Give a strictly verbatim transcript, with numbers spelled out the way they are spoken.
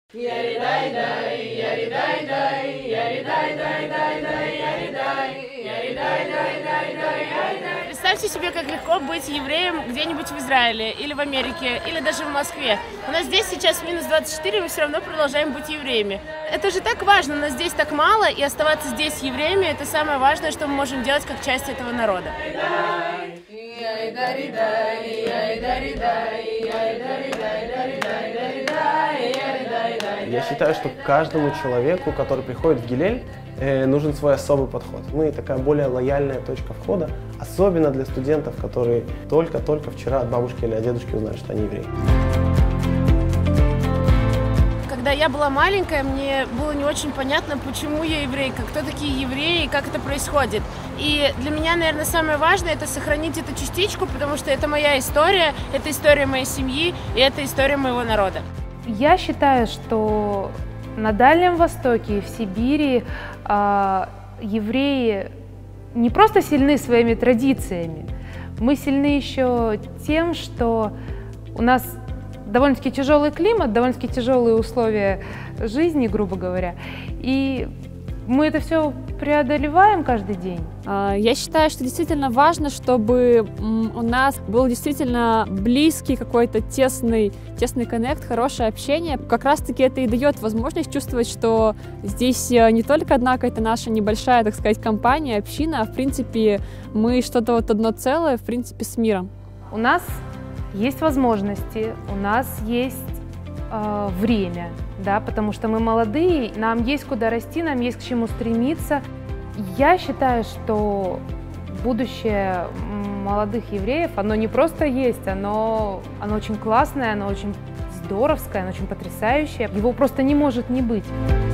Представьте себе, как легко быть евреем где-нибудь в Израиле, или в Америке, или даже в Москве. У нас здесь сейчас минус двадцать четыре, мы все равно продолжаем быть евреями. Это же так важно, нас здесь так мало, и оставаться здесь евреями – это самое важное, что мы можем делать как часть этого народа. Я считаю, что каждому человеку, который приходит в Гилель, нужен свой особый подход. Мы такая более лояльная точка входа, особенно для студентов, которые только-только вчера от бабушки или от дедушки узнали, что они евреи. Когда я была маленькая, мне было не очень понятно, почему я еврейка, кто такие евреи и как это происходит. И для меня, наверное, самое важное – это сохранить эту частичку, потому что это моя история, это история моей семьи и это история моего народа. Я считаю, что на Дальнем Востоке и в Сибири э, евреи не просто сильны своими традициями, мы сильны еще тем, что у нас довольно-таки тяжелый климат, довольно-таки тяжелые условия жизни, грубо говоря, и мы это все преодолеваем каждый день. Я считаю, что действительно важно, чтобы у нас был действительно близкий какой-то тесный, тесный коннект, хорошее общение. Как раз-таки это и дает возможность чувствовать, что здесь не только одна какая-то наша небольшая, так сказать, компания, община, а в принципе мы что-то вот одно целое, в принципе, с миром. У нас есть возможности, у нас есть э, время, да, потому что мы молодые, нам есть куда расти, нам есть к чему стремиться. Я считаю, что будущее молодых евреев, оно не просто есть, оно, оно очень классное, оно очень здоровское, оно очень потрясающее. Его просто не может не быть.